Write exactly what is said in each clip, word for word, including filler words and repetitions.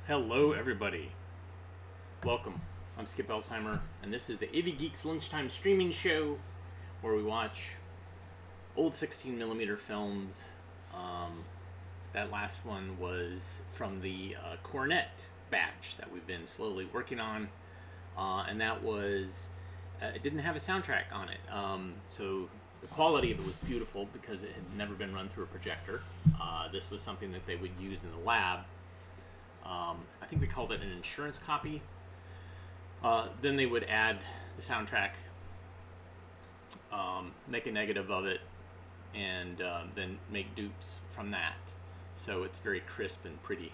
Hello everybody, welcome. I'm Skip Elsheimer, and this is the A V Geeks Lunchtime Streaming Show, where we watch old sixteen millimeter films. Um, that last one was from the uh, Cornet batch that we've been slowly working on, uh, and that was, uh, it didn't have a soundtrack on it, um, so the quality of it was beautiful because it had never been run through a projector. Uh, this was something that they would use in the lab. Um, I think they called it an insurance copy. Uh, then they would add the soundtrack, um, make a negative of it, and uh, then make dupes from that. So it's very crisp and pretty.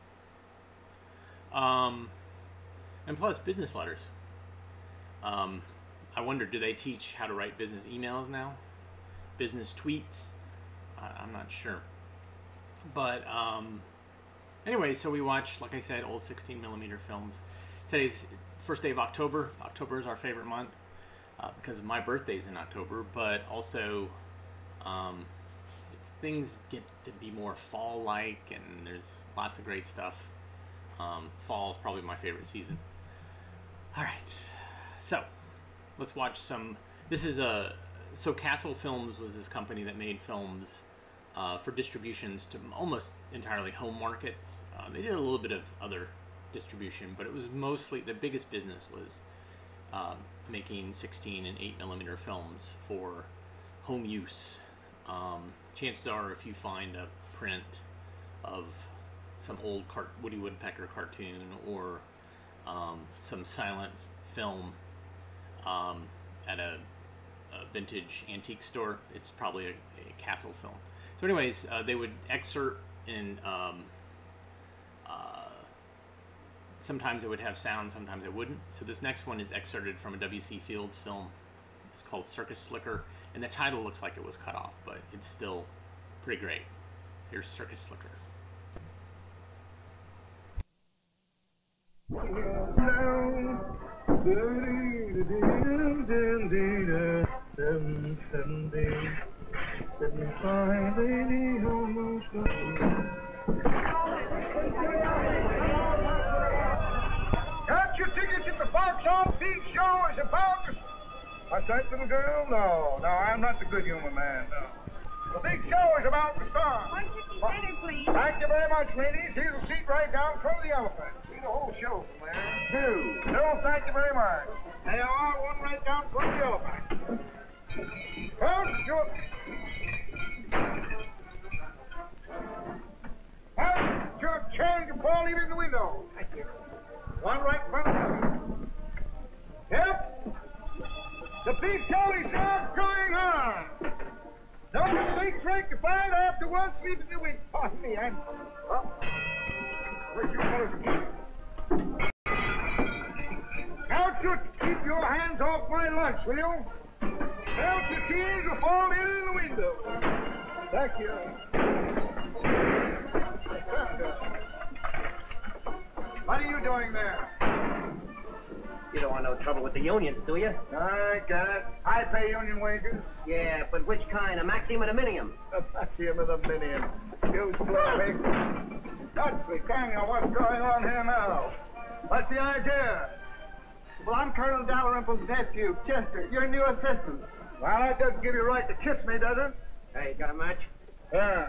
Um, and plus, business letters. Um, I wonder, do they teach how to write business emails now? Business tweets? I, I'm not sure. But, um... anyway, so we watch, like I said, old sixteen millimeter films. Today's first day of October. October is our favorite month uh, because my birthday's in October, but also um, things get to be more fall-like, and there's lots of great stuff. Um, fall is probably my favorite season. All right, so let's watch some. This is a so Castle Films was this company that made films Uh, for distributions to almost entirely home markets. Uh, they did a little bit of other distribution, but it was mostly, the biggest business was um, making sixteen and eight millimeter films for home use. Um, chances are, if you find a print of some old cart Woody Woodpecker cartoon or um, some silent film um, at a, a vintage antique store, it's probably a, a Castle film. So anyways, uh, they would excerpt in, um, uh, sometimes it would have sound, sometimes it wouldn't. So this next one is excerpted from a W C Fields film. It's called Circus Slicker, and the title looks like it was cut off, but it's still pretty great. Here's Circus Slicker. seventy-five, eighty, almost. Got your tickets at the box office? Show is about to... What's that, little girl? No, no, I'm not the good humor man, no. The big show is about to start. One fifty center, please. Thank you very much, ladies. Here's a seat right down front of the elephant. See the whole show from there. Two. No, thank you very much. There you are, one right down front of the elephant. Well, sure. Well, your chair can fall even in the window. Thank you. One right in front of you. Yep. The big show is now going on. No mistakes rectified after one sleep in the wind. Pardon me, I'm... Oh. Where's your fellows? Now, just keep your hands off my lunch, will you? Else the cheese will fall in in the window. Thank you. What are you doing there? You don't want no trouble with the unions, do you? I got it. I pay union wages. Yeah, but which kind? A maximum and a minimum? A maximum and a minimum. You slow pig. That's the kind of what's going on here now. What's the idea? Well, I'm Colonel Dalrymple's nephew, Chester, your new assistant. Well, that doesn't give you a right to kiss me, does it? Hey, you got a match? Yeah.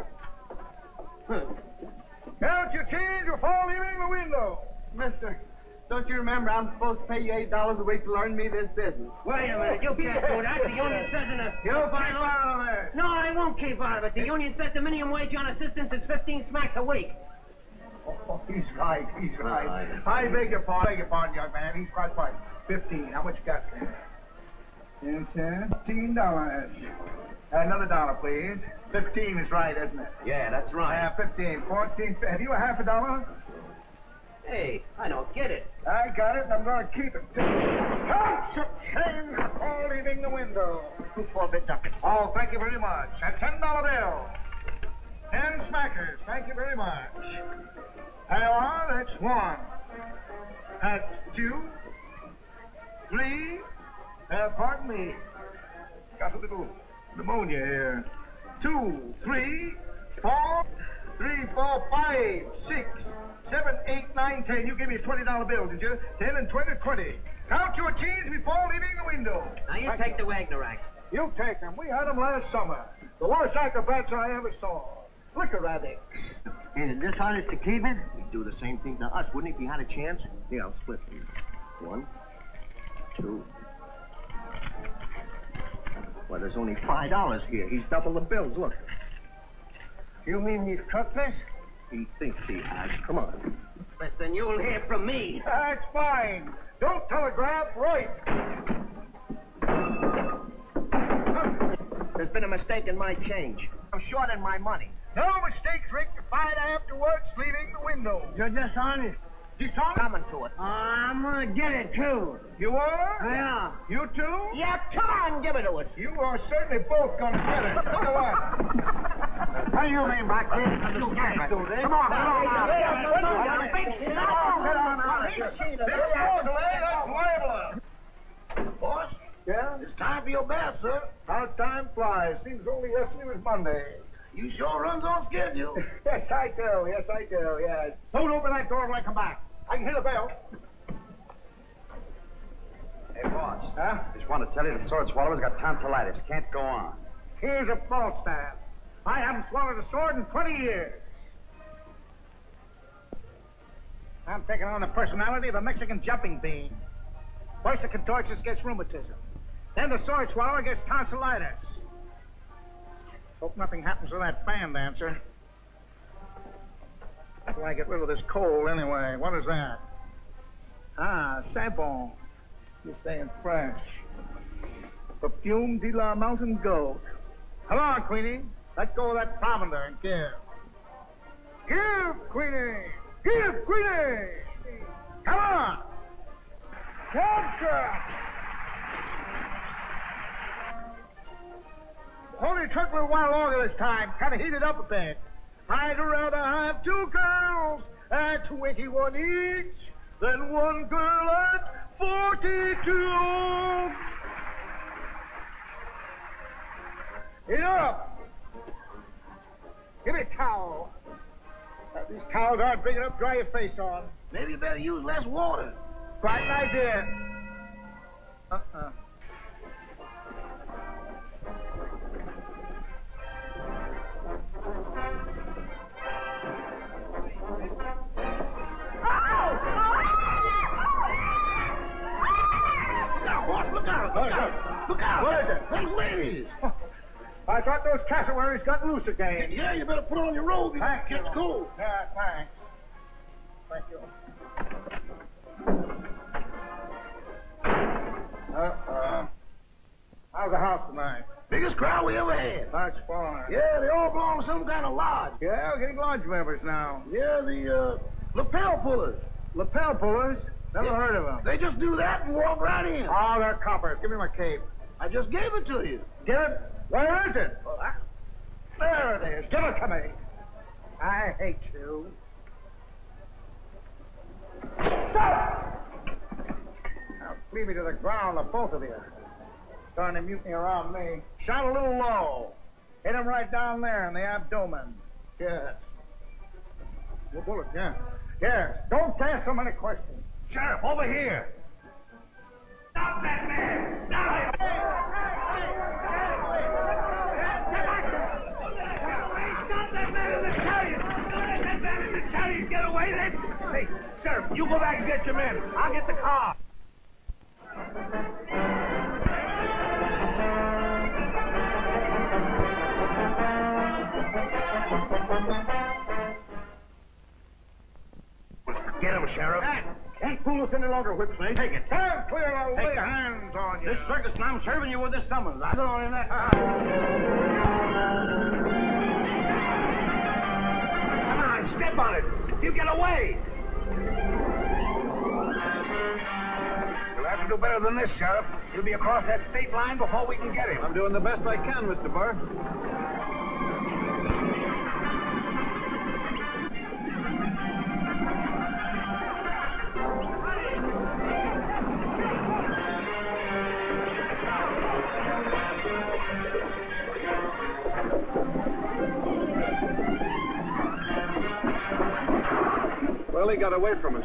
Count your change or fall in the window. Mister, don't you remember I'm supposed to pay you eight dollars a week to learn me this business? Wait a minute, you can't do that. The union says in a... You keep out of there. No, I won't keep out of it. The union says the minimum wage on assistants is fifteen smacks a week. Oh, he's right, he's right. I beg your pardon, beg your pardon, young man. He's quite right. Fifteen. How much you got there? Ten, fifteen dollars. Another dollar, please. Fifteen is right, isn't it? Yeah, that's right. Yeah, fifteen, fourteen. Have you a half a dollar? Hey, I don't get it. I got it, and I'm going to keep it. Count your change or leaving the window. Four bit ducats. Oh, thank you very much. A ten dollar bill. Ten smackers. Thank you very much. There you are. That's one. That's two. Three. Uh, pardon me. Got a little pneumonia here. Two, three, four, three, four, five, six, seven, eight, nine, ten. You gave me a twenty dollar bill, did you? Ten and twenty, twenty. Count your change before leaving the window. Now, you take the Wagnerites. You take them. We had them last summer. The worst acrobats I ever saw. Liquor addicts. And is this honest to keep it? He'd do the same thing to us, wouldn't he, if he had a chance? Here, I'll split them. One, two. Well, there's only five dollars here. He's double the bills, look. You mean he's cut this? He thinks he has. Come on. Listen, you'll hear from me. That's fine. Don't telegraph, right. There's been a mistake in my change. I'm short on my money. No mistakes, Rick. You find afterwards, leaving the window. You're dishonest. Dishonest? Coming to it. I'm gonna get it, too. You are? Yeah. You too? Yeah, come on, give it to us. You are certainly both gonna get it. Look at what? What do you mean, Black Kid? You can't do this. Come on, come on. This that's libel. Boss, Yeah? it's time for your bath, sir. How time flies. Seems only yesterday was Monday. You sure runs on schedule. Yes, I do. Yes, I do. Yes. Don't open that door when I come back. I can hear the bell. Hey, boss. Huh? Just want to tell you the sword swallower's got tonsillitis. Can't go on. Here's a Falstaff. I haven't swallowed a sword in twenty years. I'm taking on the personality of a Mexican jumping bean. First, the contortionist gets rheumatism. Then the sword swallower gets tonsillitis. Hope nothing happens to that fan dancer. How do I get rid of this cold anyway? What is that? Ah, Sabon. You're saying fresh. Perfume de la mountain goat. Come on, Queenie. Let go of that provender and give. Give, Queenie! Give, Queenie! Come on! Capture! Only took me a while longer this time. Kind of heated up a bit. I'd rather have two girls at twenty-one each than one girl at forty-two. Enough! Give me a towel. Uh, these towels aren't big enough to dry your face on. Maybe you better use less water. Quite an idea. Uh-uh. Now, boss, look out! Look out! Look out! What is it? Those ladies! I thought those cassowaries got loose again. Yeah, you better put on your robe. It Thank you. gets cold. Yeah, thanks. Thank you. Uh-uh. How's the house tonight? Biggest crowd we ever had. That's fine. Yeah, they all belong to some kind of lodge. Yeah, we're getting lodge members now. Yeah, the, uh, lapel pullers. Lapel pullers? Never Yeah. heard of them. They just do that and walk right in. Oh, they're coppers. Give me my cape. I just gave it to you. Get it? Where is it? Well, I... There it is. Give it to me. I hate you. Stop! Now, flee me to the ground, the both of you. Starting to mutiny around me. Shot a little low. Hit him right down there in the abdomen. Yes. Well, bullet, yeah. Yes. Don't ask so many questions. Sheriff, over here. Stop that man! Stop him! Stop that man in the chariot! Let that man in the chariot get away! Then... Hey, Sheriff, you go back and get your men. I'll get the car. Get him, Sheriff. Can't fool us any longer, Whipsley. Take it. Stand clear, I'll Take lay it. hands on you. This circus, and I'm serving you with this summons. I don't in that. Come on, step on it. You get away. You'll have to do better than this, Sheriff. You'll be across that state line before we can get him. I'm doing the best I can, Mister Burr. Well, Billy got away from us.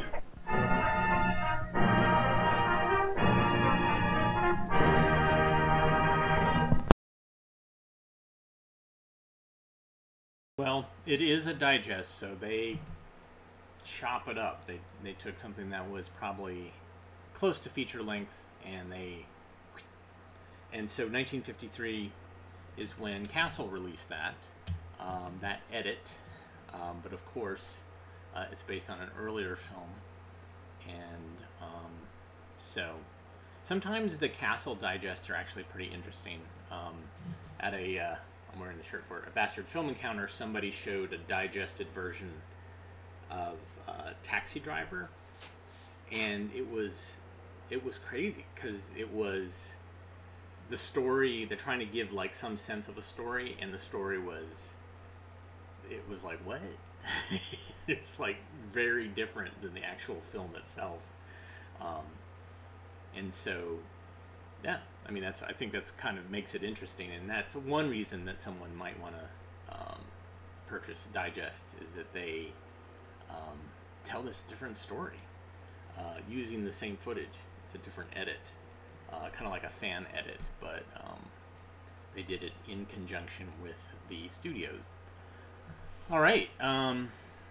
Well, it is a digest, so they chop it up. They they took something that was probably close to feature length, and they and so nineteen fifty-three is when Castle released that um, that edit, um, but of course uh, it's based on an earlier film, and um, so sometimes the Castle digests are actually pretty interesting. Um, at a uh, I'm wearing the shirt for it. A Bastard Film Encounter, somebody showed a digested version of uh, Taxi Driver, and it was it was crazy because it was the story. They're trying to give like some sense of a story, and the story was it was like what? It's like very different than the actual film itself, um, and so yeah. I mean, that's. I think that's kind of makes it interesting, and that's one reason that someone might want to um, purchase Digest is that they um, tell this different story uh, using the same footage. It's a different edit, uh, kind of like a fan edit, but um, they did it in conjunction with the studios. All right. Um,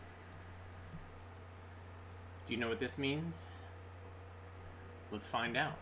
do you know what this means? Let's find out.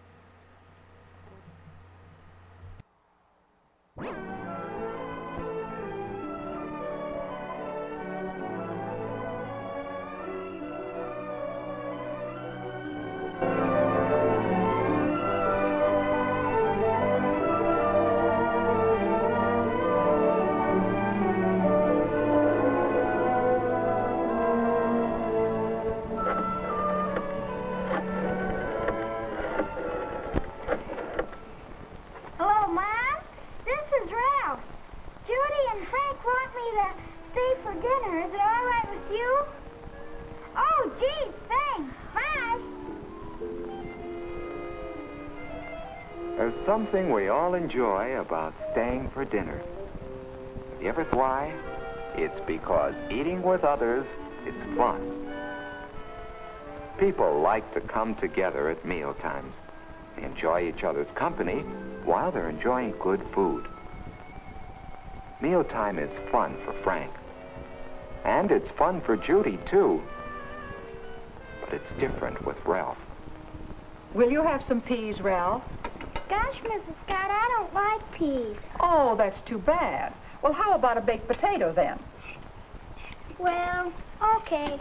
There's something we all enjoy about staying for dinner. Have you ever thought why? It's because eating with others is fun. People like to come together at meal times. They enjoy each other's company while they're enjoying good food. Mealtime is fun for Frank. And it's fun for Judy, too. But it's different with Ralph. Will you have some peas, Ralph? Gosh, Missus Scott, I don't like peas. Oh, that's too bad. Well, how about a baked potato, then? Well, okay.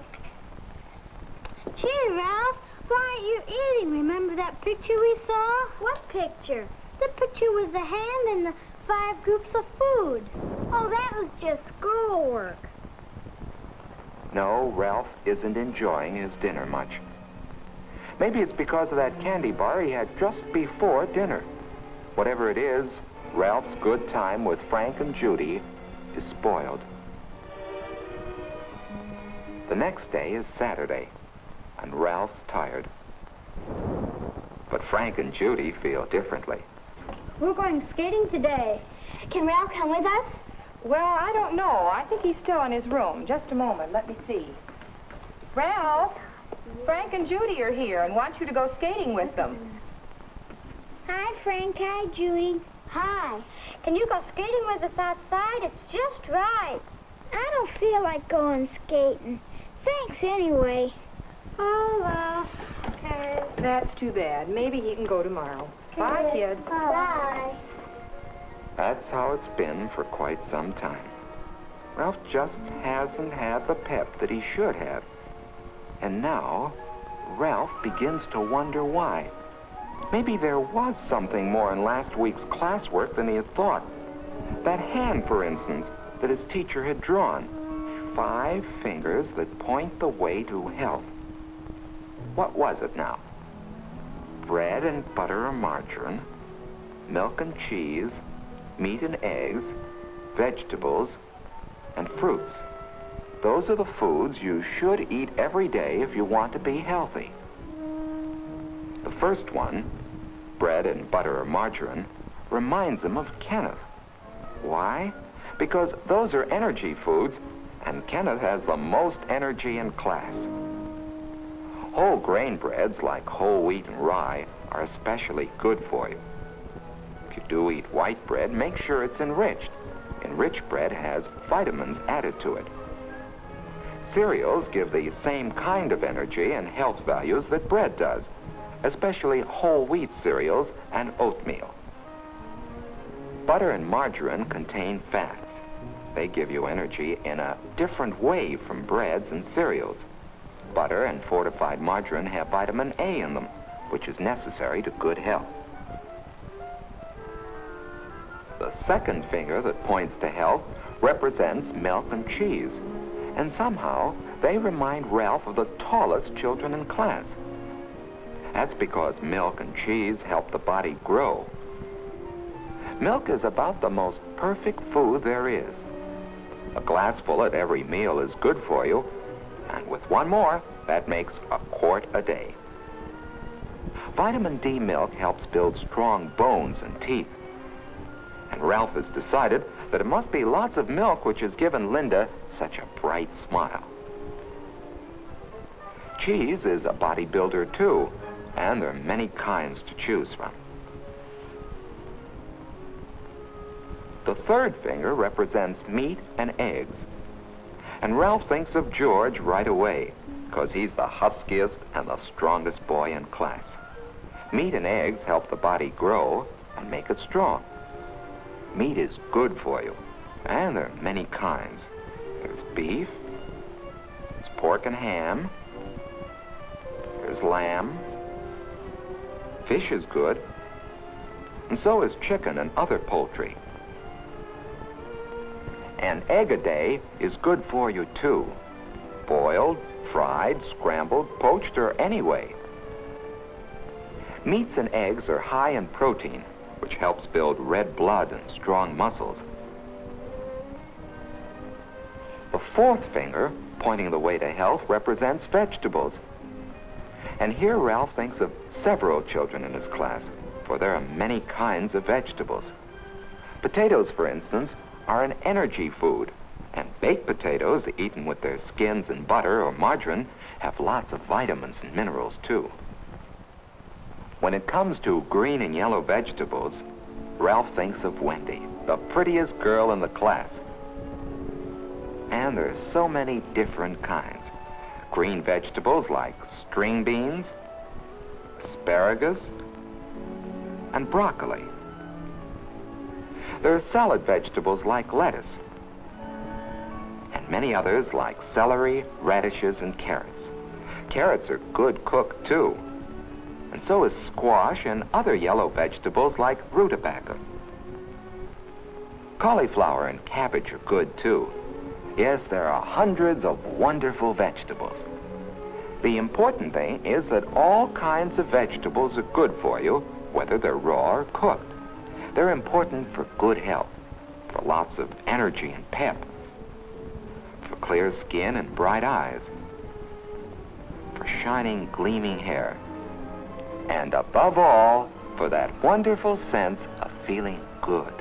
Gee, Ralph, why aren't you eating? Remember that picture we saw? What picture? The picture with the hand and the five groups of food. Oh, that was just schoolwork. No, Ralph isn't enjoying his dinner much. Maybe it's because of that candy bar he had just before dinner. Whatever it is, Ralph's good time with Frank and Judy is spoiled. The next day is Saturday, and Ralph's tired. But Frank and Judy feel differently. We're going skating today. Can Ralph come with us? Well, I don't know. I think he's still in his room. Just a moment. Let me see. Ralph, Frank and Judy are here and want you to go skating with them. Hi, Frank. Hi, Judy. Hi. Can you go skating with us outside? It's just right. I don't feel like going skating. Thanks anyway. Oh, well. Okay. That's too bad. Maybe he can go tomorrow. Bye, kid. Bye. That's how it's been for quite some time. Ralph just hasn't had the pep that he should have. And now, Ralph begins to wonder why. Maybe there was something more in last week's classwork than he had thought. That hand, for instance, that his teacher had drawn. Five fingers that point the way to health. What was it now? Bread and butter or margarine, milk and cheese, meat and eggs, vegetables, and fruits. Those are the foods you should eat every day if you want to be healthy. The first one, bread and butter or margarine, reminds him of Kenneth. Why? Because those are energy foods, and Kenneth has the most energy in class. Whole grain breads like whole wheat and rye are especially good for you. If you do eat white bread, make sure it's enriched. Enriched bread has vitamins added to it. Cereals give the same kind of energy and health values that bread does, especially whole wheat cereals and oatmeal. Butter and margarine contain fats. They give you energy in a different way from breads and cereals. Butter and fortified margarine have vitamin A in them, which is necessary to good health. The second finger that points to health represents milk and cheese, and somehow they remind Ralph of the tallest children in class. That's because milk and cheese help the body grow. Milk is about the most perfect food there is. A glassful at every meal is good for you, and with one more, that makes a quart a day. Vitamin D milk helps build strong bones and teeth. And Ralph has decided that it must be lots of milk which has given Linda such a bright smile. Cheese is a bodybuilder too, and there are many kinds to choose from. The third finger represents meat and eggs. And Ralph thinks of George right away, because he's the huskiest and the strongest boy in class. Meat and eggs help the body grow and make it strong. Meat is good for you, and there are many kinds. There's beef, there's pork and ham, there's lamb, fish is good, and so is chicken and other poultry. An egg a day is good for you too, boiled, fried, scrambled, poached, or any way. Meats and eggs are high in protein, which helps build red blood and strong muscles. The fourth finger, pointing the way to health, represents vegetables. And here Ralph thinks of several children in his class, for there are many kinds of vegetables. Potatoes, for instance, are an energy food, and baked potatoes, eaten with their skins and butter or margarine, have lots of vitamins and minerals too. When it comes to green and yellow vegetables, Ralph thinks of Wendy, the prettiest girl in the class. And there are so many different kinds. Green vegetables like string beans, asparagus, and broccoli. There are salad vegetables like lettuce, and many others like celery, radishes, and carrots. Carrots are good cooked too, and so is squash and other yellow vegetables like rutabaga. Cauliflower and cabbage are good too. Yes, there are hundreds of wonderful vegetables. The important thing is that all kinds of vegetables are good for you, whether they're raw or cooked. They're important for good health, for lots of energy and pep, for clear skin and bright eyes, for shining, gleaming hair, and above all, for that wonderful sense of feeling good.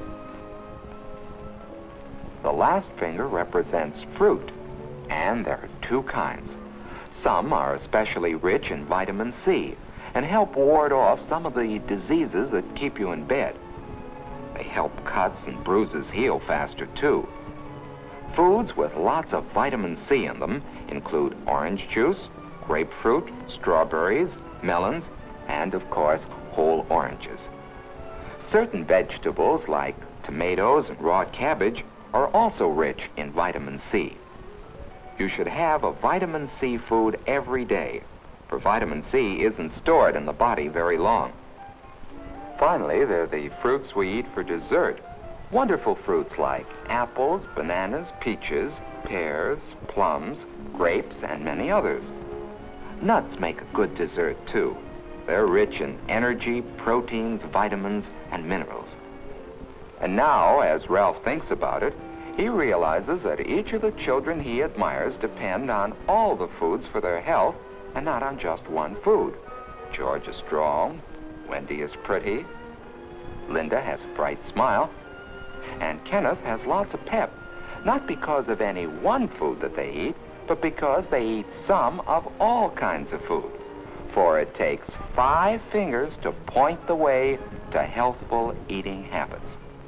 The last finger represents fruit, and there are two kinds. Some are especially rich in vitamin C and help ward off some of the diseases that keep you in bed. They help cuts and bruises heal faster too. Foods with lots of vitamin C in them include orange juice, grapefruit, strawberries, melons, and of course, whole oranges. Certain vegetables like tomatoes and raw cabbage are also rich in vitamin C. You should have a vitamin C food every day, for vitamin C isn't stored in the body very long. Finally, there are the fruits we eat for dessert. Wonderful fruits like apples, bananas, peaches, pears, plums, grapes, and many others. Nuts make a good dessert too. They're rich in energy, proteins, vitamins, and minerals. And now, as Ralph thinks about it, he realizes that each of the children he admires depend on all the foods for their health and not on just one food. George is strong, Wendy is pretty, Linda has a bright smile, and Kenneth has lots of pep, not because of any one food that they eat, but because they eat some of all kinds of food. For it takes five fingers to point the way to healthful eating habits.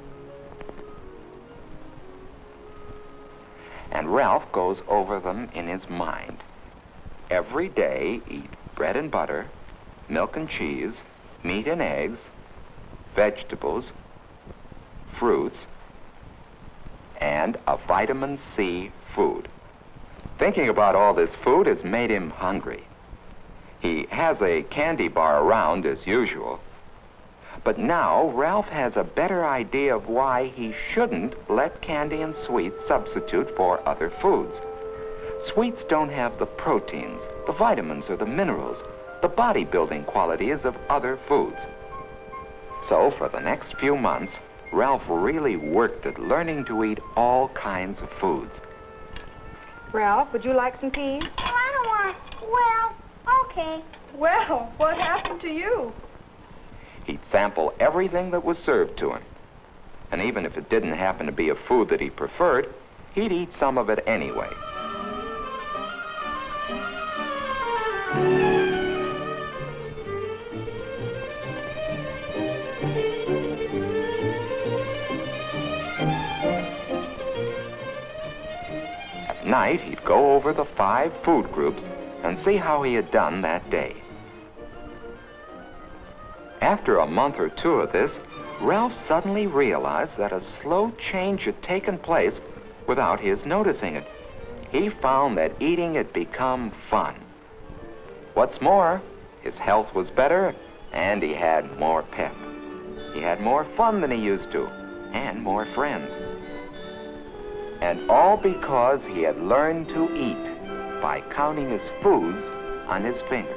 And Ralph goes over them in his mind. Every day, eat bread and butter, milk and cheese, meat and eggs, vegetables, fruits, and a vitamin C food. Thinking about all this food has made him hungry. He has a candy bar around as usual, but now Ralph has a better idea of why he shouldn't let candy and sweets substitute for other foods. Sweets don't have the proteins, the vitamins, or the minerals, the bodybuilding qualities of other foods. So for the next few months, Ralph really worked at learning to eat all kinds of foods. Ralph, would you like some peas? Oh, I don't want... Well, okay. Well, what happened to you? He'd sample everything that was served to him. And even if it didn't happen to be a food that he preferred, he'd eat some of it anyway. At night, he'd go over the five food groups and see how he had done that day. After a month or two of this, Ralph suddenly realized that a slow change had taken place without his noticing it. He found that eating had become fun. What's more, his health was better and he had more pep. He had more fun than he used to, and more friends. And all because he had learned to eat by counting his foods on his fingers.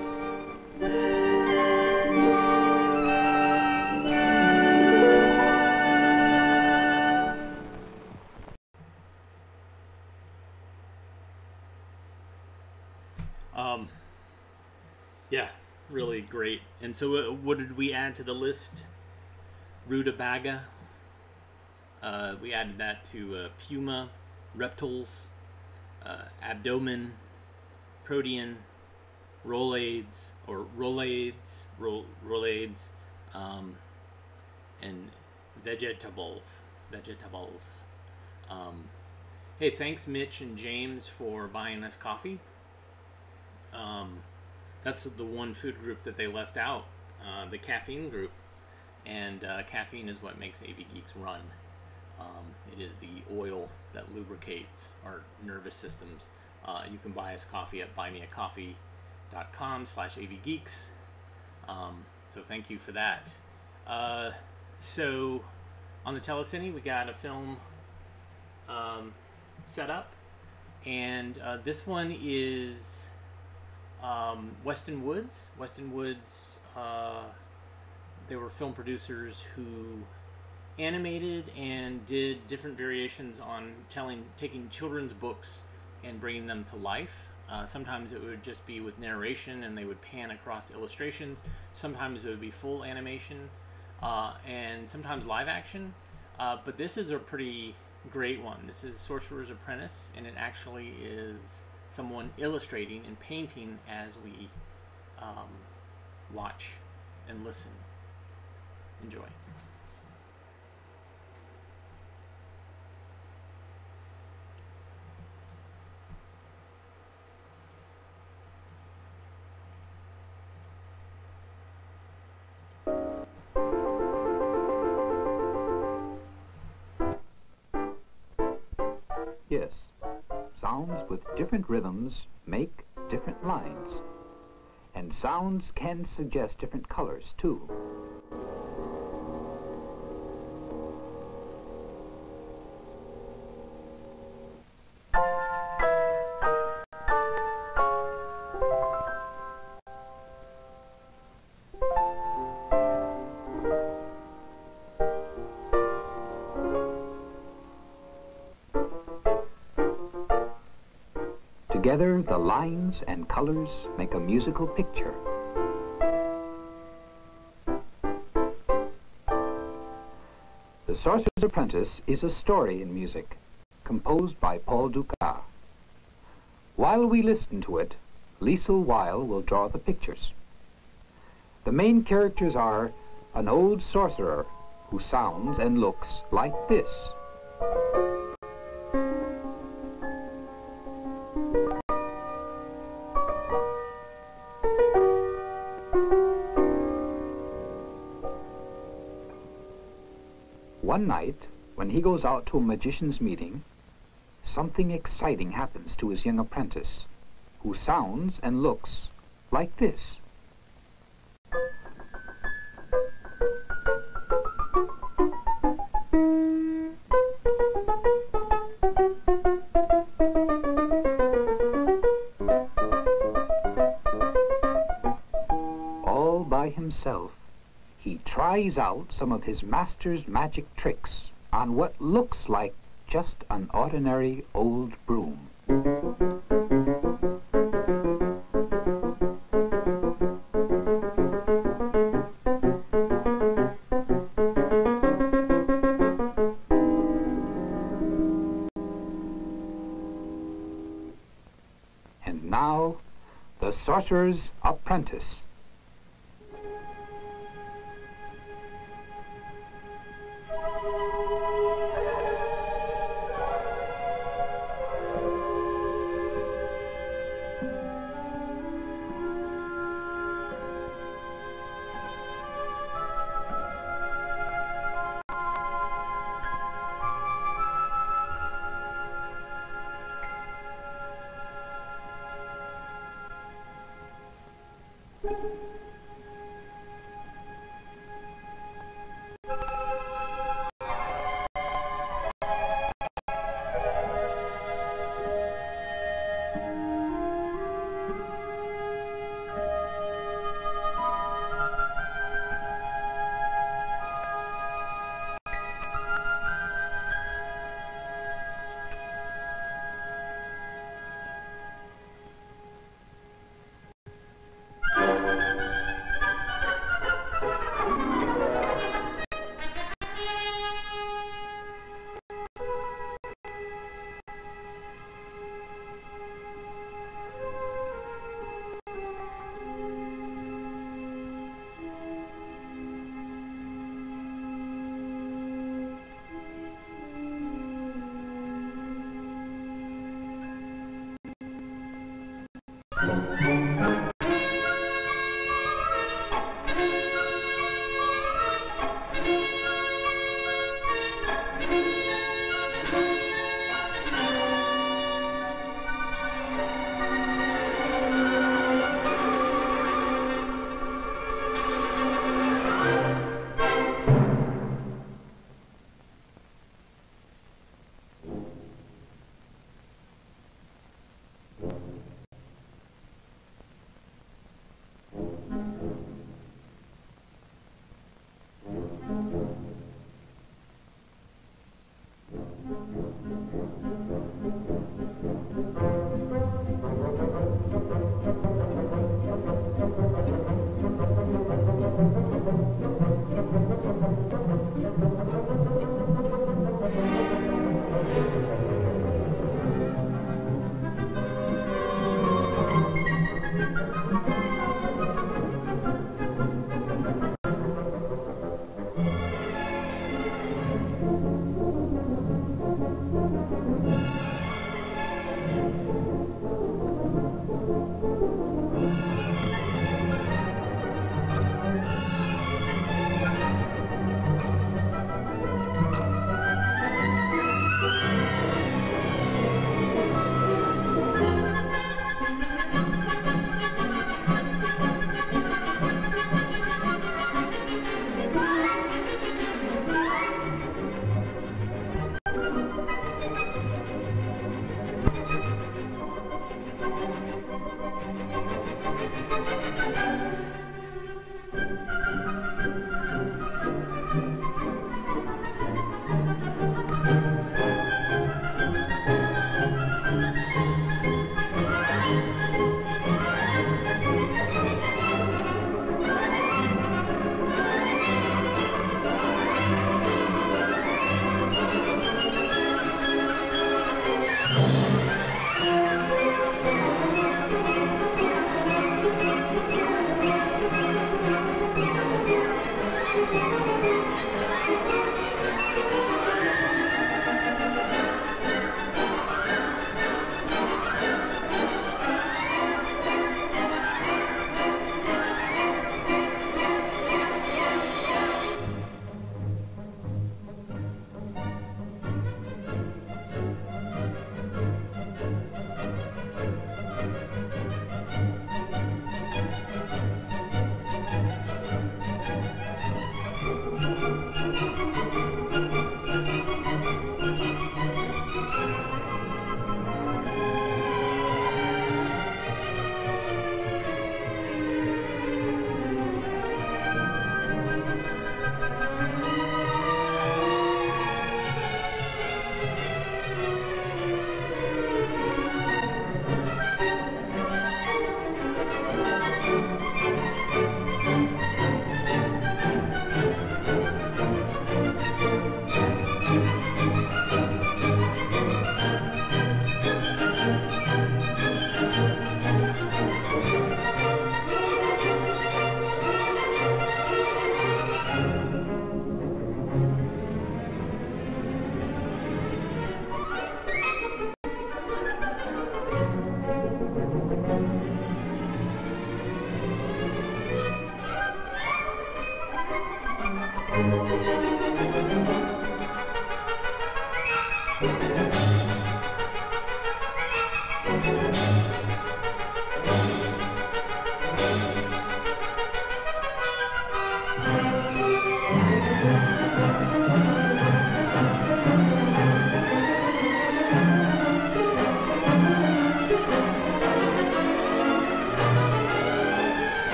Um, yeah, really great. And so uh, what did we add to the list? Rutabaga. Uh, we added that to uh, Puma, Reptiles, uh, Abdomen, Protein, Rolaids, or Rolaids, Ro Rolaids, um, and Vegetables. Vegetables. Um, hey, thanks Mitch and James for buying us coffee. Um, that's the one food group that they left out, uh, the caffeine group. And uh, caffeine is what makes A V Geeks run. Um, it is the oil that lubricates our nervous systems. Uh, you can buy us coffee at buymeacoffee.com slash avgeeks. Um, so thank you for that. Uh, so on the Telecine, we got a film um, set up. And uh, this one is um, Weston Woods. Weston Woods, uh, they were film producers who animated and did different variations on telling, taking children's books and bringing them to life. Uh, sometimes it would just be with narration and they would pan across illustrations. Sometimes it would be full animation, uh, and sometimes live action. Uh, but this is a pretty great one. This is Sorcerer's Apprentice, and it actually is someone illustrating and painting as we um, watch and listen. Enjoy. Yes, sounds with different rhythms make different lines. And sounds can suggest different colors, too. Together, the lines and colors make a musical picture. The Sorcerer's Apprentice is a story in music, composed by Paul Dukas. While we listen to it, Liesl Weil will draw the pictures. The main characters are an old sorcerer who sounds and looks like this. One night, when he goes out to a magician's meeting, something exciting happens to his young apprentice, who sounds and looks like this. All by himself, he tries out some of his master's magic tricks on what looks like just an ordinary old broom. And now, the Sorcerer's Apprentice.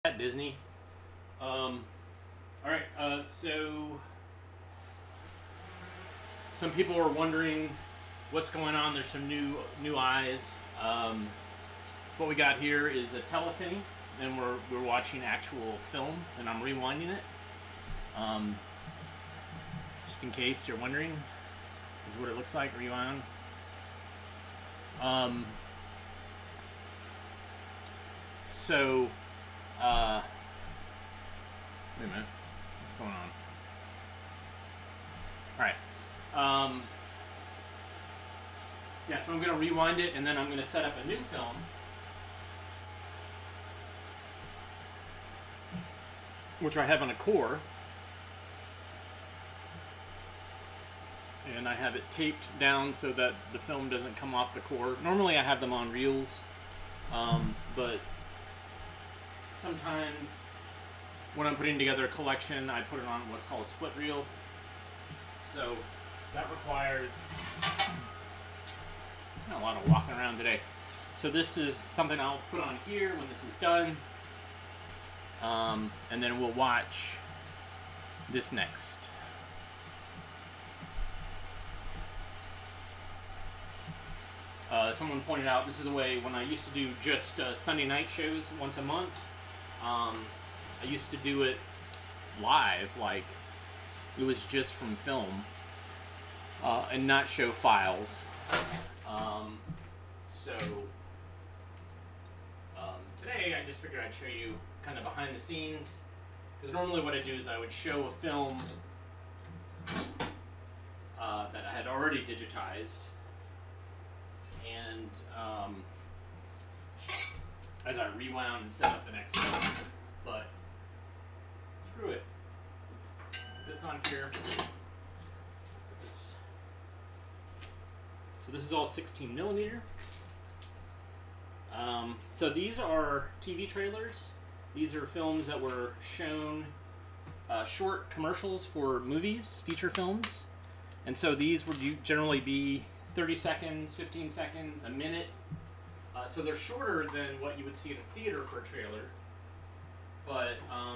at Disney. Um, all right, uh, so some people are wondering what's going on. There's some new new eyes. Um, what we got here is a telecine, and we're we're watching actual film, and I'm rewinding it. Um, just in case you're wondering, this is what it looks like rewound. Um, so, uh, wait a minute, what's going on? All right. Um, yeah, so I'm going to rewind it, and then I'm going to set up a new film. Which I have on a core. And I have it taped down so that the film doesn't come off the core. Normally I have them on reels, um, but sometimes when I'm putting together a collection, I put it on what's called a split reel. So that requires a lot of walking around today. So this is something I'll put on here when this is done, um, and then we'll watch this next. Uh, someone pointed out this is the way when I used to do just uh, Sunday night shows once a month. Um, I used to do it live, like it was just from film, uh, and not show files. Um, so um, today I just figured I'd show you kind of behind the scenes, because normally what I do is I would show a film uh, that I had already digitized. And um, as I rewound and set up the next one, but screw it. Put this on here. Put this. So this is all sixteen millimeter. Um, so these are T V trailers. These are films that were shown, uh, short commercials for movies, feature films, and so these would generally be thirty seconds, fifteen seconds, a minute. Uh, so they're shorter than what you would see in a theater for a trailer. But, um,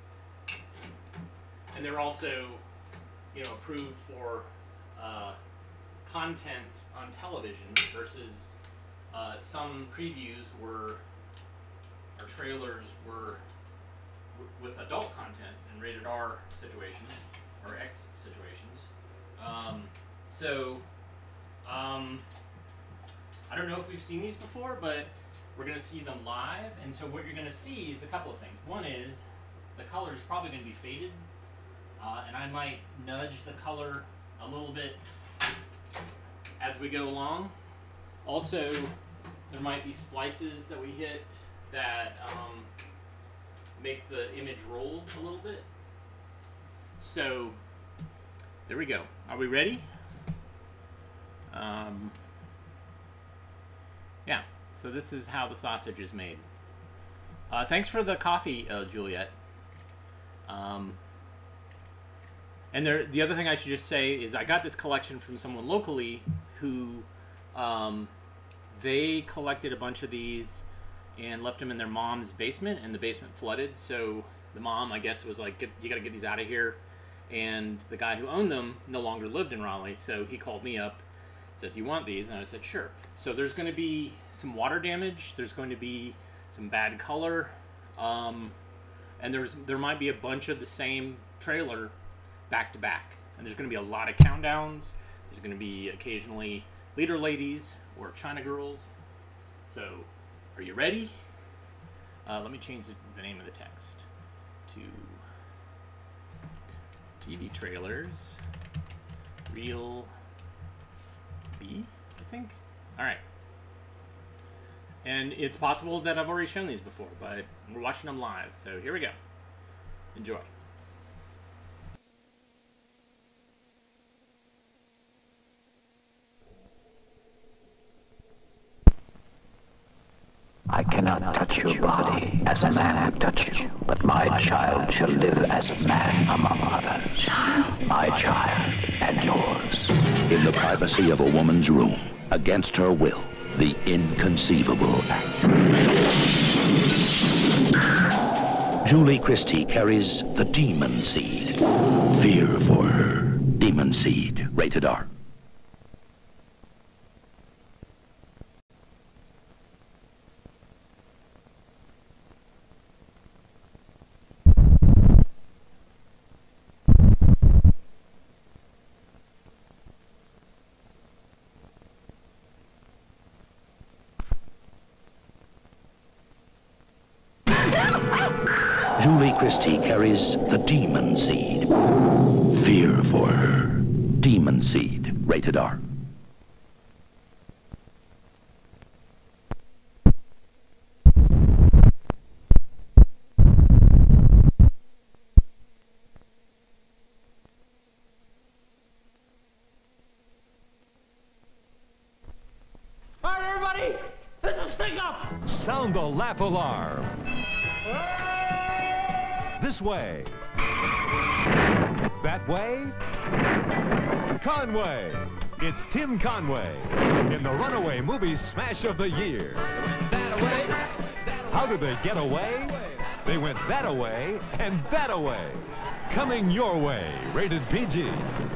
and they're also, you know, approved for uh, content on television versus uh, some previews were, or trailers were w with adult content and rated R situations, or X situations. Um, so, Um, I don't know if we've seen these before, but we're going to see them live. And so what you're going to see is a couple of things. One is the color is probably going to be faded. Uh, and I might nudge the color a little bit as we go along. Also, there might be splices that we hit that um, make the image roll a little bit. So there we go. Are we ready? Um, yeah, so this is how the sausage is made. Uh, thanks for the coffee, uh, Juliet. Um, and there, the other thing I should just say is I got this collection from someone locally who um, they collected a bunch of these and left them in their mom's basement, and the basement flooded. So the mom, I guess, was like, get, you got to get these out of here. And the guy who owned them no longer lived in Raleigh, so he called me up. Said, do you want these? And I said, sure. So there's going to be some water damage. There's going to be some bad color. Um, and there's there might be a bunch of the same trailer back to back. And there's going to be a lot of countdowns. There's going to be occasionally leader ladies or China girls. So are you ready? Uh, let me change the, the name of the text to T V trailers. Real B, I think. All right. And it's possible that I've already shown these before, but we're watching them live. So here we go. Enjoy. I cannot touch your body as a man would touch you, but my child shall live as a man among others. My child and yours. In the privacy of a woman's room, against her will, the inconceivable act. Julie Christie carries the demon seed. Fear for her. Demon Seed, rated R. Julie Christie carries the demon seed. Fear for her. Demon Seed, rated R. All right, everybody, this is Stick Up. Sound the laugh alarm. This way. That way. Conway. It's Tim Conway in the Runaway Movie Smash of the Year. That away. How did they get away? They went that away and that away. Coming your way, rated P G.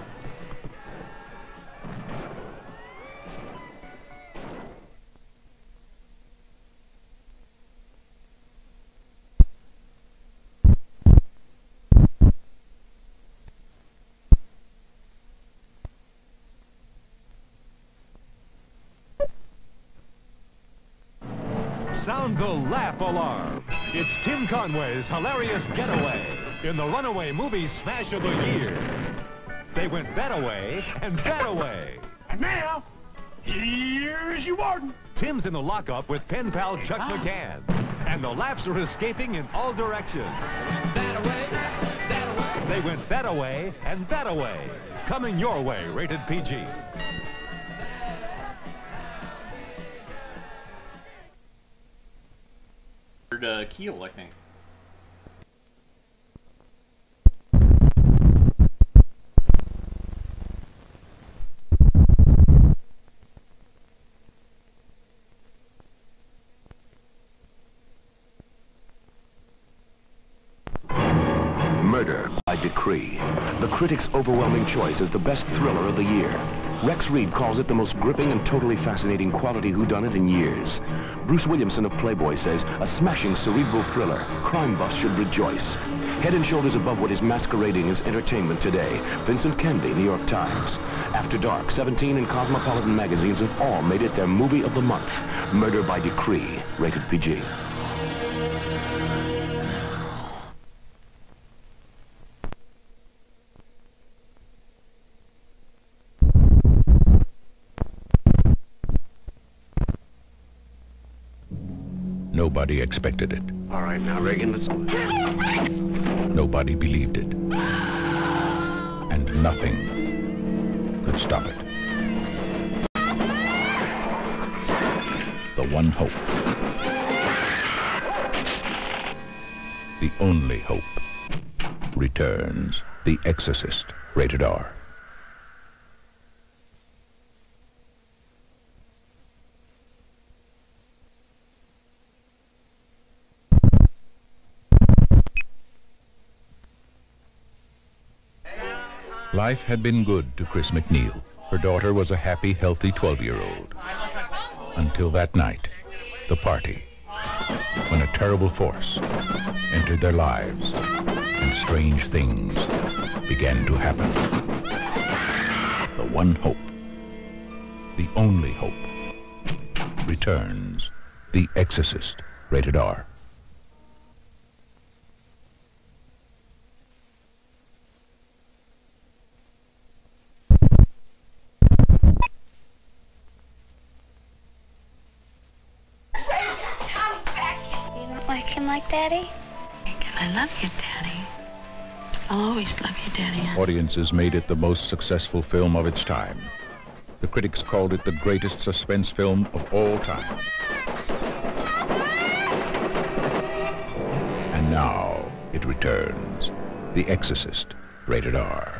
Sound the laugh alarm. It's Tim Conway's hilarious getaway in the Runaway Movie Smash of the Year. They went that away and that away. And now, here's your warden. Tim's in the lockup with pen pal Chuck McCann. And the laughs are escaping in all directions. That away, that away. They went that away and that away. Coming your way, rated P G. Uh, Keel, I think. Murder by Decree. The critics' overwhelming choice is the best thriller of the year. Rex Reed calls it the most gripping and totally fascinating quality whodunit in years. Bruce Williamson of Playboy says, a smashing cerebral thriller. Crime buffs should rejoice. Head and shoulders above what is masquerading as entertainment today. Vincent Kennedy, New York Times. After Dark, seventeen and Cosmopolitan magazines have all made it their movie of the month. Murder by Decree, rated P G. Nobody expected it. All right, now, Reagan, let's... Nobody believed it. And nothing could stop it. The one hope. The only hope. Returns. The Exorcist. Rated R. Life had been good to Chris MacNeil. Her daughter was a happy, healthy twelve-year-old. Until that night, the party, when a terrible force entered their lives and strange things began to happen. The one hope, the only hope, returns. The Exorcist, rated R. Like him like Daddy? Can I love you, Daddy? I'll always love you, Daddy. Audiences made it the most successful film of its time. The critics called it the greatest suspense film of all time. And now it returns. The Exorcist, rated R.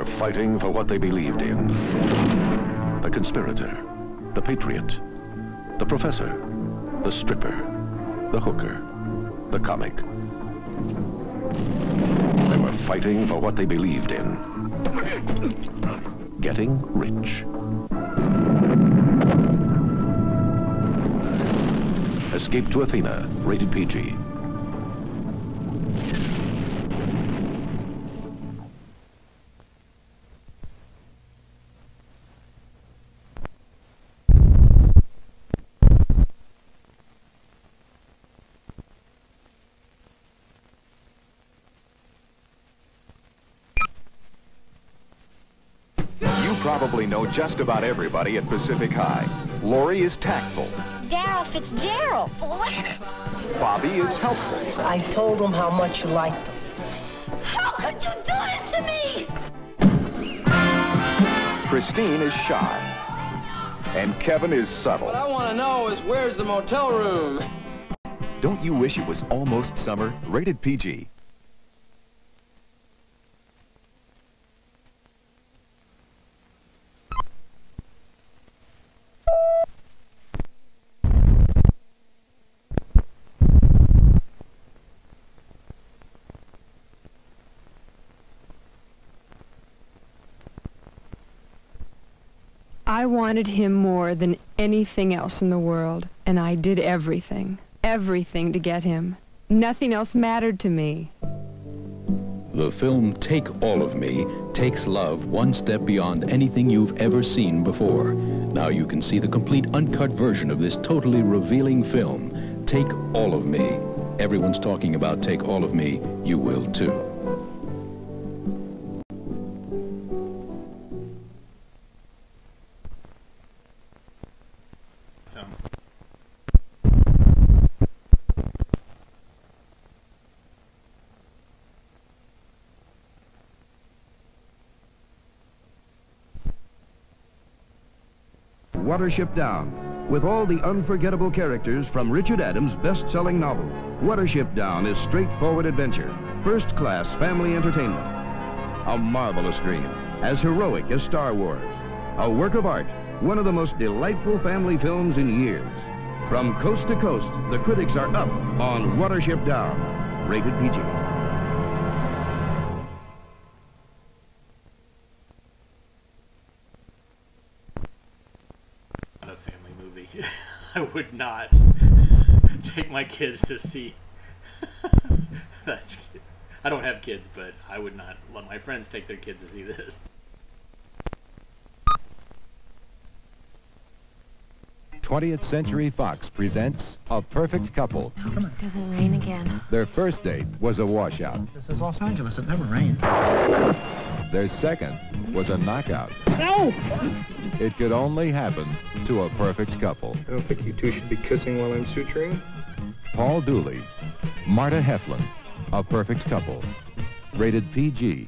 were fighting for what they believed in. The conspirator, the patriot, the professor, the stripper, the hooker, the comic. They were fighting for what they believed in. Getting rich. Escape to Athena, rated P G. Probably know just about everybody at Pacific High. Lori is tactful. Daryl Fitzgerald. Bobby is helpful. I told him how much you liked him. How could you do this to me? Christine is shy. And Kevin is subtle. What I want to know is where's the motel room? Don't you wish it was almost summer? Rated P G. I wanted him more than anything else in the world, and I did everything, everything to get him. Nothing else mattered to me. The film Take All of Me takes love one step beyond anything you've ever seen before. Now you can see the complete uncut version of this totally revealing film, Take All of Me. Everyone's talking about Take All of Me. You will too. Watership Down, with all the unforgettable characters from Richard Adams' best-selling novel. Watership Down is straightforward adventure, first-class family entertainment. A marvelous dream, as heroic as Star Wars. A work of art, one of the most delightful family films in years. From coast to coast, the critics are up on Watership Down, rated P G. I would not take my kids to see that. I don't have kids, but I would not let my friends take their kids to see this. twentieth Century Fox presents A Perfect Couple. Does it rain again? Their first date was a washout. This is Los Angeles. It never rains. Their second was a knockout. No! It could only happen to a perfect couple. I don't think you two should be kissing while I'm suturing. Paul Dooley, Marta Heflin, A Perfect Couple. Rated P G.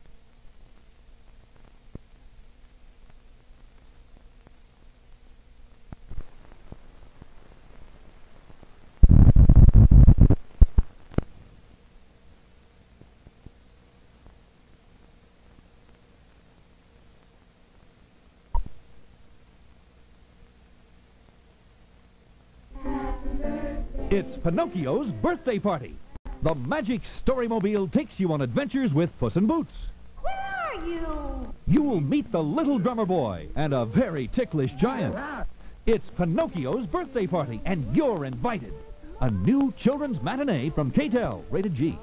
It's Pinocchio's birthday party. The magic Storymobile takes you on adventures with Puss in Boots. Where are you? You'll meet the little drummer boy and a very ticklish giant. It's Pinocchio's birthday party, and you're invited. A new children's matinee from K T E L, rated G.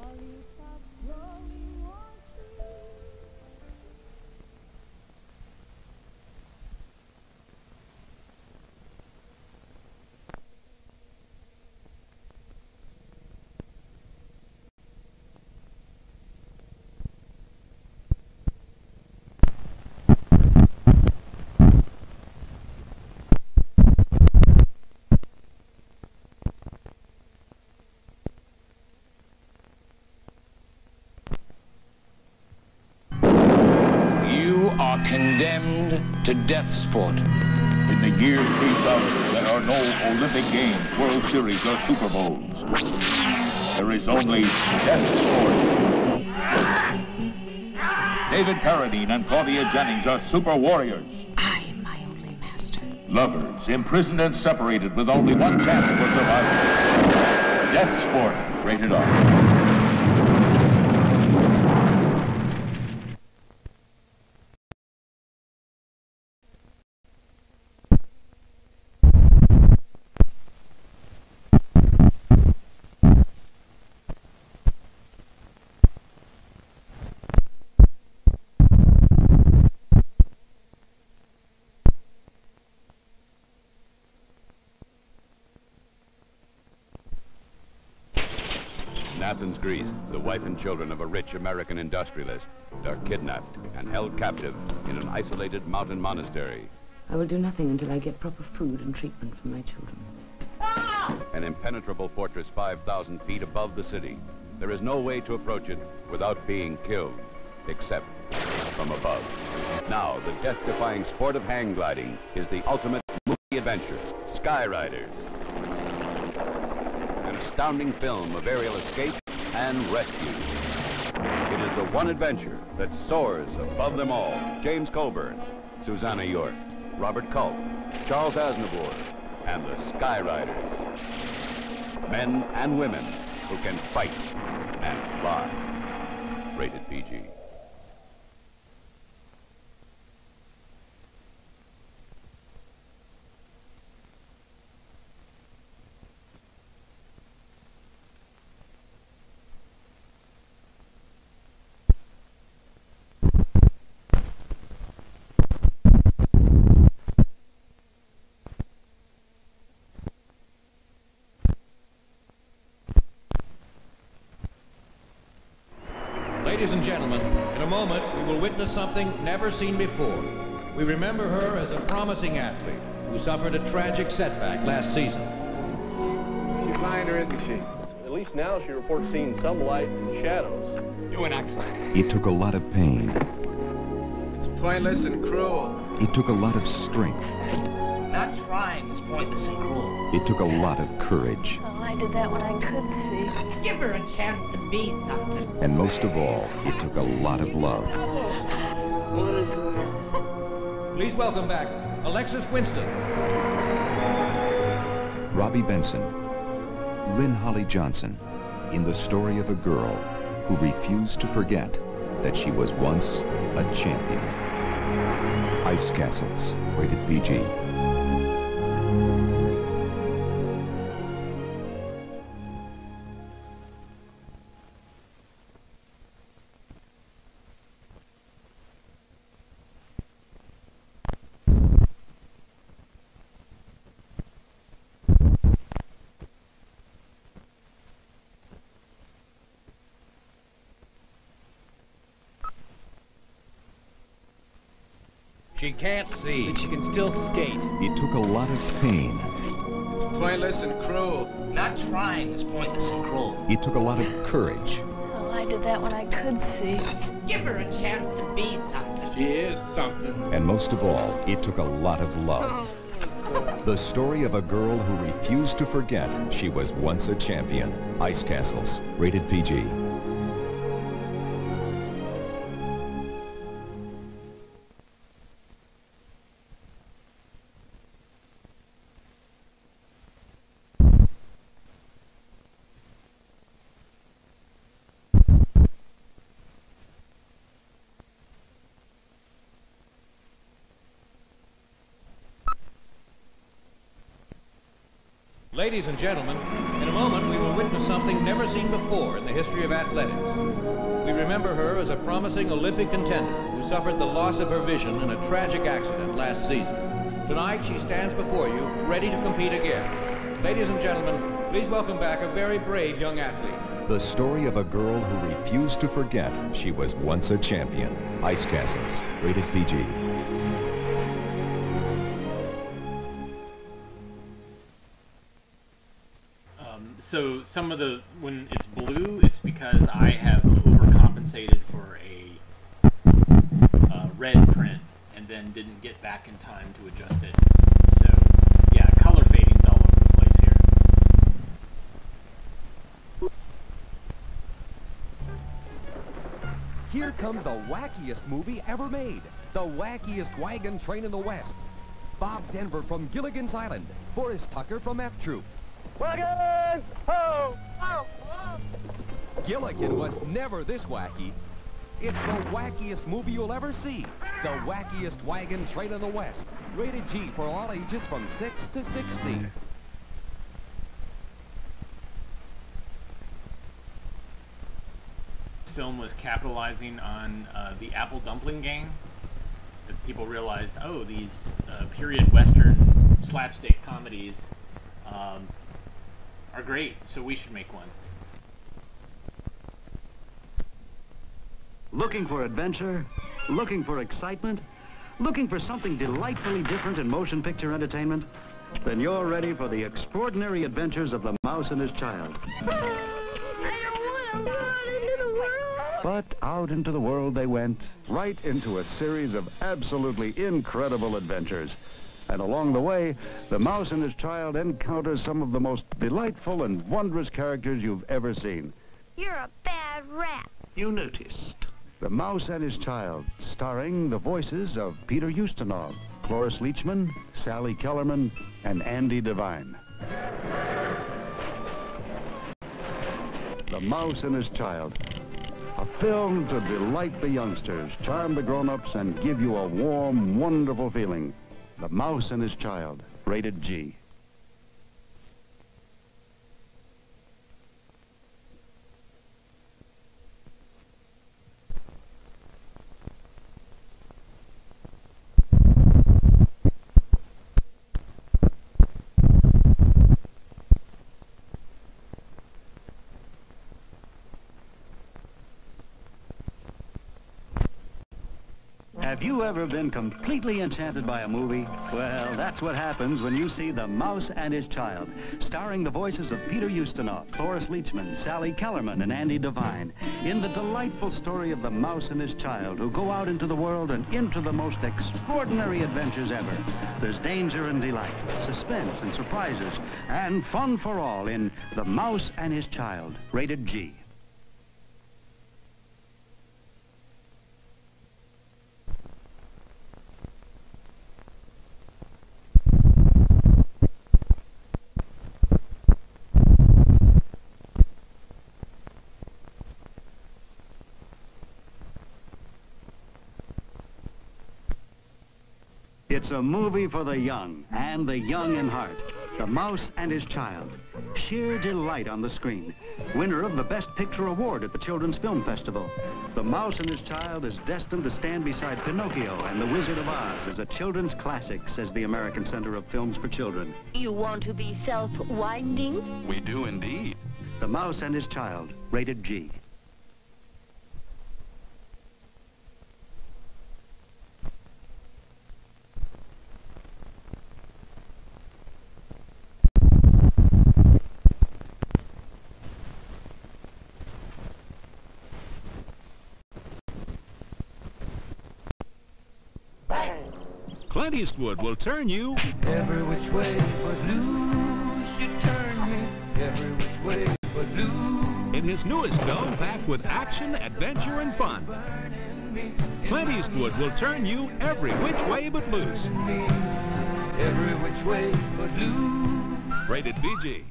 Condemned to death sport. In the year three thousand, there are no Olympic Games, World Series, or Super Bowls. There is only death sport. David Carradine and Claudia Jennings are super warriors. I am my only master. Lovers, imprisoned and separated with only one chance for survival. Death Sport, rated R. In Athens, Greece, the wife and children of a rich American industrialist are kidnapped and held captive in an isolated mountain monastery. I will do nothing until I get proper food and treatment for my children. An impenetrable fortress five thousand feet above the city. There is no way to approach it without being killed, except from above. Now, the death-defying sport of hang gliding is the ultimate movie adventure, Skyriders. An astounding film of aerial escape and rescue. It is the one adventure that soars above them all. James Colburn, Susanna York, Robert Culp, Charles Aznavour, and the Skyriders. Men and women who can fight and fly. Rated P G. Ladies and gentlemen, in a moment we will witness something never seen before. We remember her as a promising athlete who suffered a tragic setback last season. She's flying or isn't she? At least now she reports seeing some light and shadows. Doing excellent. It took a lot of pain. It's pointless and cruel. It took a lot of strength. Not trying is pointless and cruel. It took a lot of courage. Oh, I did that when I could see. Give her a chance to be something. And most of all, it took a lot of love. What a girl. Please welcome back Alexis Winston. Robbie Benson. Lynn Holly Johnson in the story of a girl who refused to forget that she was once a champion. Ice Castles, rated P G. She can't see, but she can still skate. It took a lot of pain. It's pointless and cruel. Not trying is pointless and cruel. It took a lot of courage. Oh, I did that when I could see. Give her a chance to be something. She is something. And most of all, it took a lot of love. The story of a girl who refused to forget she was once a champion. Ice Castles, rated P G. Ladies and gentlemen, in a moment we will witness something never seen before in the history of athletics. We remember her as a promising Olympic contender who suffered the loss of her vision in a tragic accident last season. Tonight she stands before you, ready to compete again. Ladies and gentlemen, please welcome back a very brave young athlete. The story of a girl who refused to forget she was once a champion. Ice Castles, rated P G. So some of the, when it's blue, it's because I have overcompensated for a uh, red print and then didn't get back in time to adjust it. So yeah, color fading's all over the place here. Here comes the wackiest movie ever made. The Wackiest Wagon Train in the West. Bob Denver from Gilligan's Island. Forrest Tucker from F Troop. Wagons! Ho! Ho! Ho! Gilligan was never this wacky. It's the wackiest movie you'll ever see. The Wackiest Wagon Train in the West. Rated G for all ages from six to sixteen. This film was capitalizing on uh, the Apple Dumpling Gang. That people realized, oh, these uh, period Western slapstick comedies um, are great, so we should make one. Looking for adventure? Looking for excitement? Looking for something delightfully different in motion picture entertainment? Then you're ready for the extraordinary adventures of the Mouse and His Child. But out into the world they went, right into a series of absolutely incredible adventures. And along the way, the Mouse and His Child encounters some of the most delightful and wondrous characters you've ever seen. You're a bad rat. You noticed. The Mouse and His Child, starring the voices of Peter Ustinov, Cloris Leachman, Sally Kellerman, and Andy Devine. The Mouse and His Child, a film to delight the youngsters, charm the grown-ups, and give you a warm, wonderful feeling. The Mouse and His Child, rated G. Have you ever been completely enchanted by a movie? Well, that's what happens when you see The Mouse and His Child, starring the voices of Peter Ustinov, Cloris Leachman, Sally Kellerman, and Andy Devine, in the delightful story of the Mouse and His Child, who go out into the world and into the most extraordinary adventures ever. There's danger and delight, suspense and surprises, and fun for all in The Mouse and His Child, rated G. It's a movie for the young, and the young in heart. The Mouse and His Child. Sheer delight on the screen. Winner of the Best Picture Award at the Children's Film Festival. The Mouse and His Child is destined to stand beside Pinocchio and The Wizard of Oz as a children's classic, says the American Center of Films for Children. You want to be self-winding? We do indeed. The Mouse and His Child, rated G. Clint Eastwood will turn you every which way but loose. You turn me every which way but loose. in his newest film, packed with action, adventure, and fun. Clint Eastwood will turn you every which way but loose. Every which way but loose. Rated P G.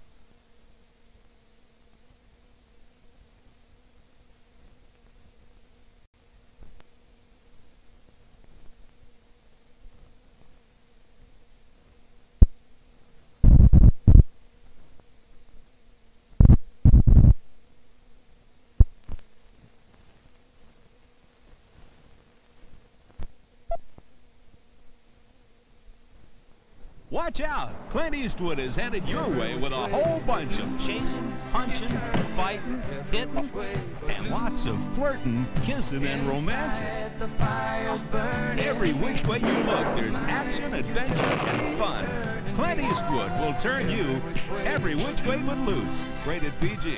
Watch out! Clint Eastwood is headed your way with a whole bunch of chasing, punching, fighting, hitting, and lots of flirting, kissing, and romancing. Every which way you look, there's action, adventure, and fun. Clint Eastwood will turn you every which way but loose. Rated P G.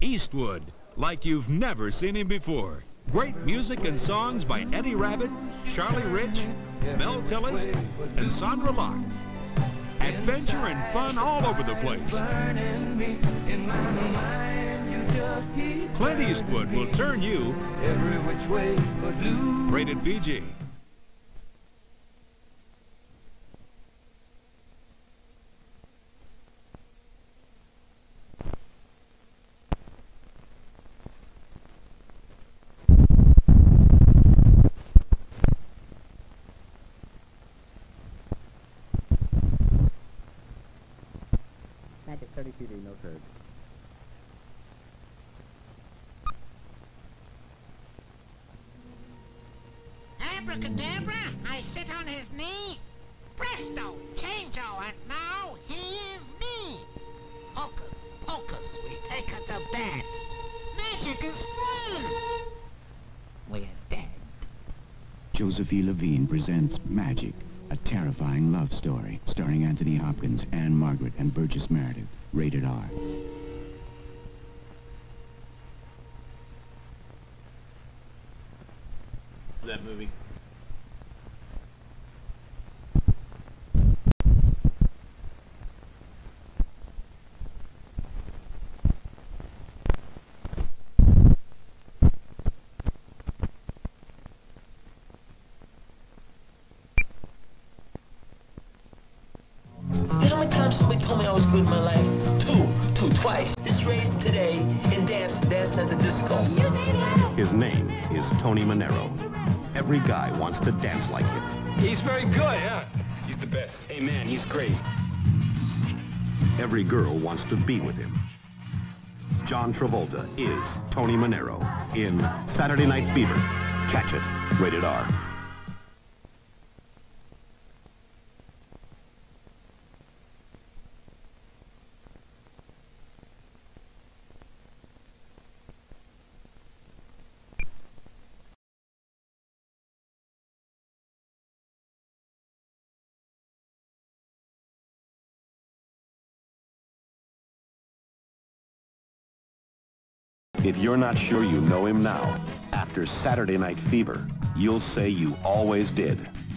Eastwood, like you've never seen him before. Great music and songs by Eddie Rabbitt, Charlie Rich, Mel Tillis, and Sandra Locke. Adventure and fun all over the place. Clint Eastwood will turn you every which way but loose. Rated P G. Magic thirty T V, no third. Abracadabra, I sit on his knee. Presto, changeo, and now he is me. Hocus pocus, we take her to bed. Magic is fun. We're dead. Joseph E. Levine presents Magic, a terrifying love story starring Anthony Hopkins, Anne Margaret, and Burgess Meredith. Rated R. That movie. You know how many times somebody told me I was good in my life? Two. Two, twice. This race today in dance, dance at the disco. His name is Tony Manero. Every guy wants to dance like him. He's very good, yeah. He's the best. Hey, man, he's great. Every girl wants to be with him. John Travolta is Tony Manero in Saturday Night Fever. Catch it. Rated R. If you're not sure you know him now, after Saturday Night Fever, you'll say you always did.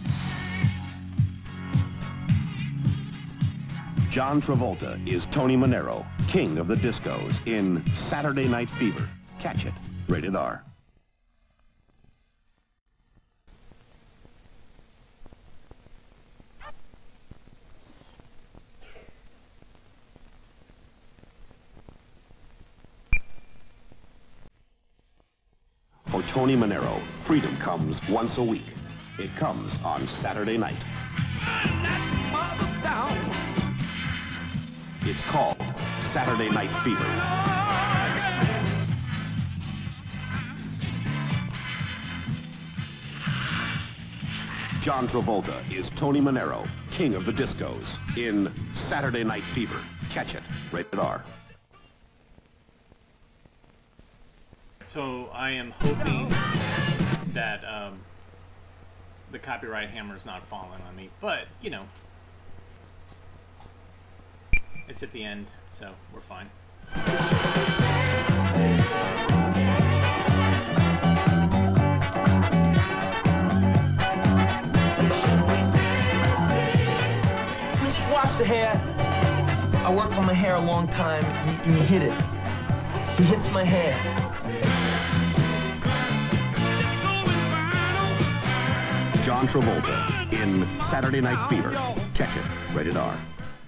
John Travolta is Tony Manero, king of the discos, in Saturday Night Fever. Catch it. Rated R. For Tony Manero, freedom comes once a week. It comes on Saturday night. It's called Saturday Night Fever. John Travolta is Tony Manero, king of the discos, in Saturday Night Fever. Catch it. Rated R. So I am hoping that um, the copyright hammer's not falling on me, but you know, it's at the end, so we're fine. Just wash the hair. I worked on my hair a long time, and he, and he hit it. He hits my hair. John Travolta in Saturday Night Fever. Catch it. Rated R.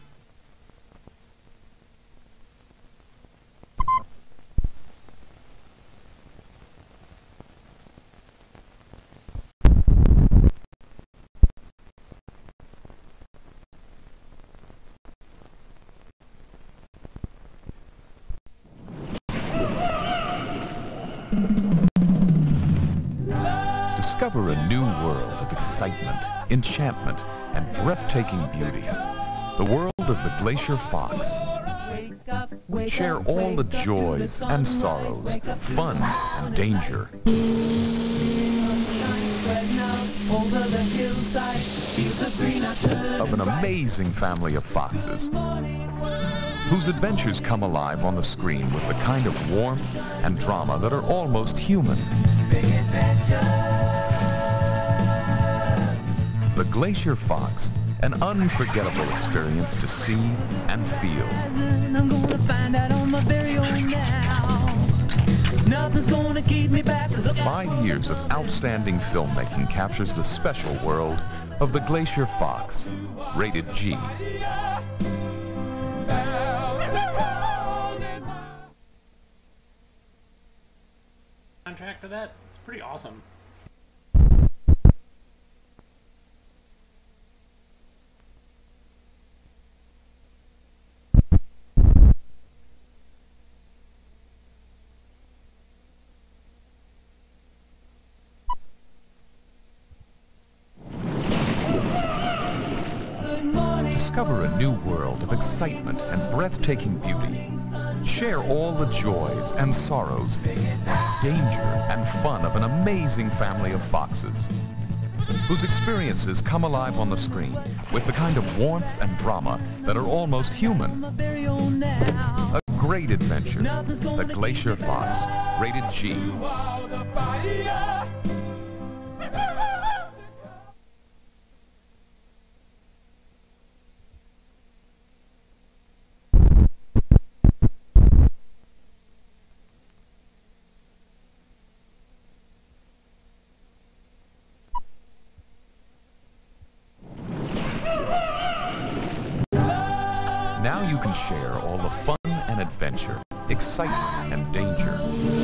Discover a new world of excitement, enchantment, and breathtaking beauty. The world of the Glacier Fox. Share all the joys and sorrows, fun and danger. Over the hillside, fields of green are of an amazing family of foxes whose adventures come alive on the screen with the kind of warmth and drama that are almost human. The Glacier Fox, an unforgettable experience to see and feel. I'm gonna find out on my very own now. Nothing's gonna keep me back. Five years of outstanding filmmaking captures the special world of the Glacier Fox, rated G. Soundtrack for that? It's pretty awesome. Discover a new world of excitement and breathtaking beauty. Share all the joys and sorrows, danger and fun of an amazing family of foxes, whose experiences come alive on the screen with the kind of warmth and drama that are almost human. A great adventure, The Glacier Fox, rated G. Now you can share all the fun and adventure, excitement and danger.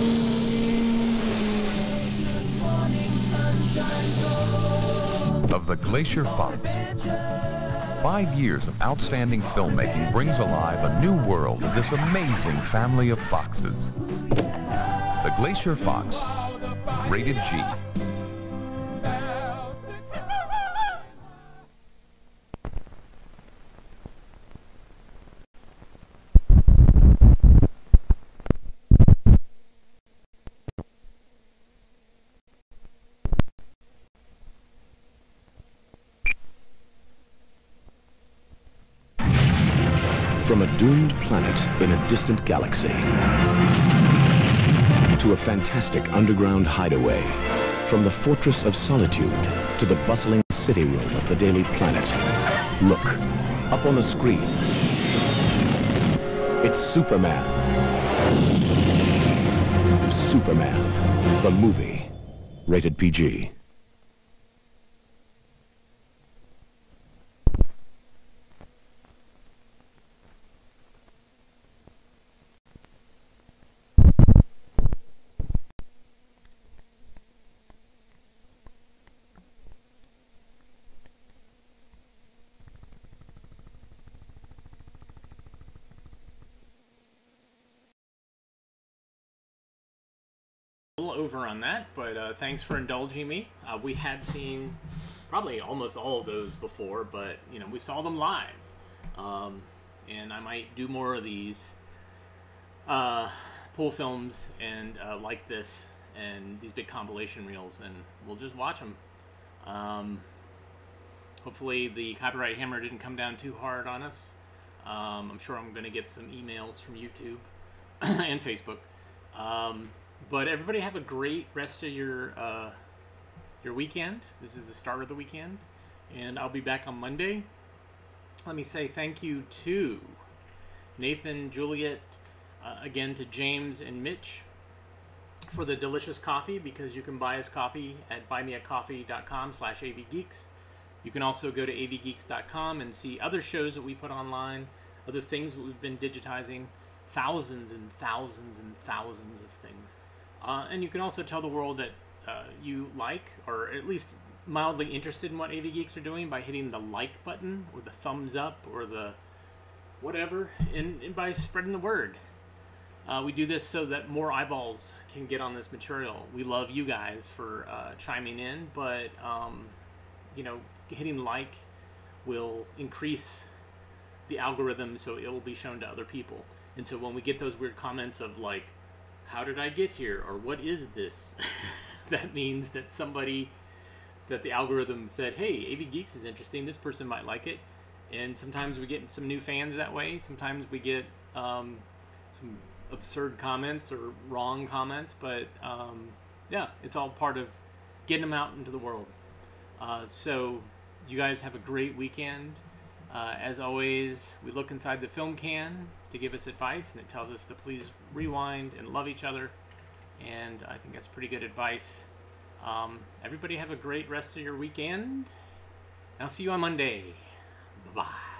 Of the Glacier Fox. Five years of outstanding filmmaking brings alive a new world of this amazing family of foxes. The Glacier Fox, rated G. From a doomed planet in a distant galaxy to a fantastic underground hideaway, from the Fortress of Solitude to the bustling city room of the Daily Planet. Look, up on the screen. It's Superman. Superman, the movie, rated P G. Over on that, but uh, thanks for indulging me. Uh, we had seen probably almost all of those before, but you know, we saw them live, um, and I might do more of these uh, pull films and uh, like this and these big compilation reels, and we'll just watch them. Um, hopefully the copyright hammer didn't come down too hard on us. Um, I'm sure I'm going to get some emails from YouTube and Facebook. Um, But everybody have a great rest of your uh, your weekend. This is the start of the weekend, and I'll be back on Monday. Let me say thank you to Nathan, Juliet, uh, again to James and Mitch for the delicious coffee, because you can buy us coffee at buymeacoffee.com slash avgeeks. You can also go to avgeeks dot com and see other shows that we put online, other things that we've been digitizing, thousands and thousands and thousands of things. Uh, and you can also tell the world that uh, you like, or at least mildly interested in what A V Geeks are doing, by hitting the like button, or the thumbs up, or the whatever, and, and by spreading the word. Uh, we do this so that more eyeballs can get on this material. We love you guys for uh, chiming in, but um, you know, hitting like will increase the algorithm, so it will be shown to other people. And so when we get those weird comments of like, how did I get here, or what is this, that means that somebody that the algorithm said, hey, A V Geeks is interesting, this person might like it. And sometimes we get some new fans that way. Sometimes we get um, some absurd comments or wrong comments. But um, yeah, it's all part of getting them out into the world. Uh, so you guys have a great weekend. Uh, as always, we look inside the film can to give us advice, and it tells us to please rewind and love each other. And I think that's pretty good advice. Um, everybody have a great rest of your weekend. I'll see you on Monday. Bye-bye.